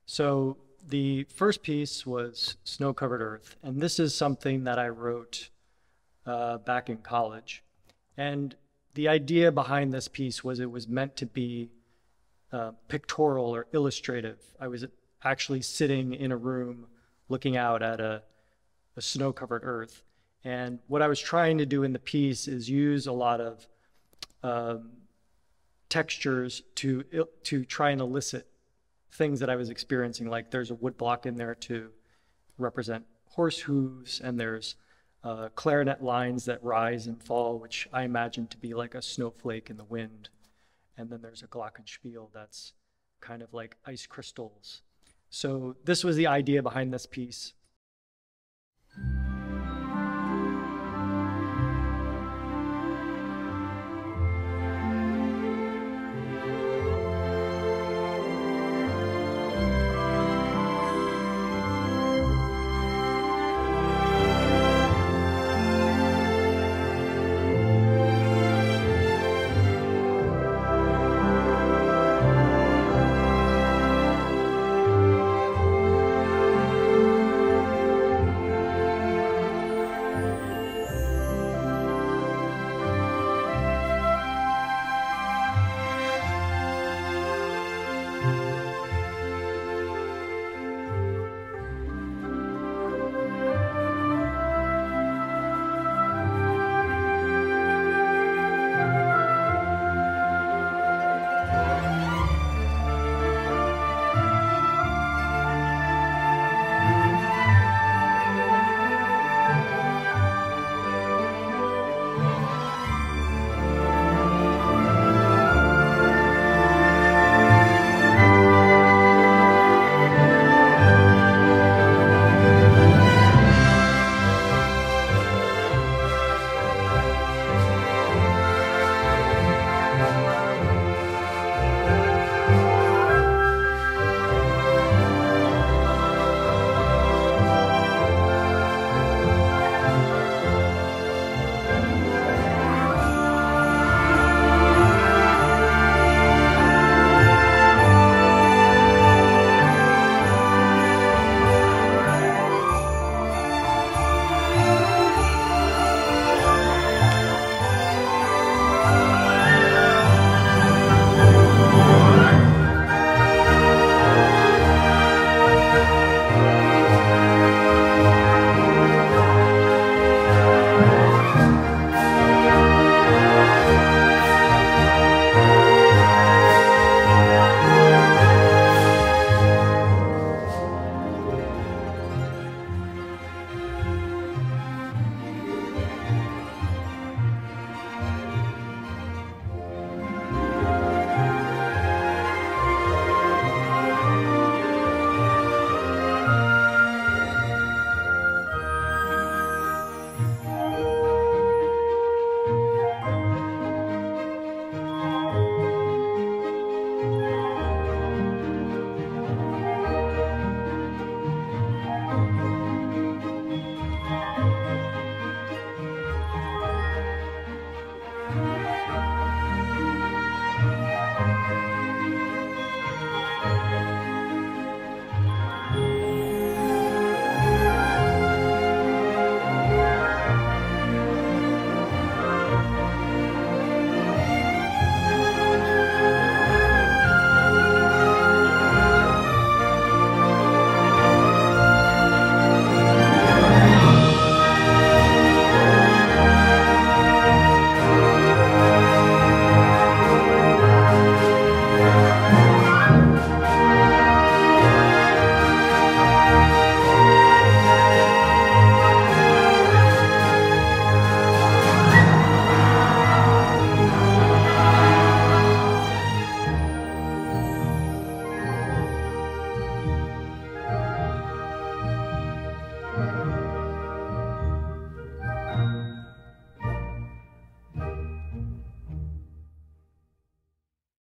So the first piece was Snow-Covered Earth, and this is something that I wrote back in college. And the idea behind this piece was it was meant to be pictorial or illustrative. I was actually sitting in a room looking out at a snow-covered earth. And what I was trying to do in the piece is use a lot of textures to try and elicit things that I was experiencing. Like there's a wood block in there to represent horse hooves, and there's clarinet lines that rise and fall, which I imagine to be like a snowflake in the wind. And then there's a glockenspiel that's kind of like ice crystals. So this was the idea behind this piece.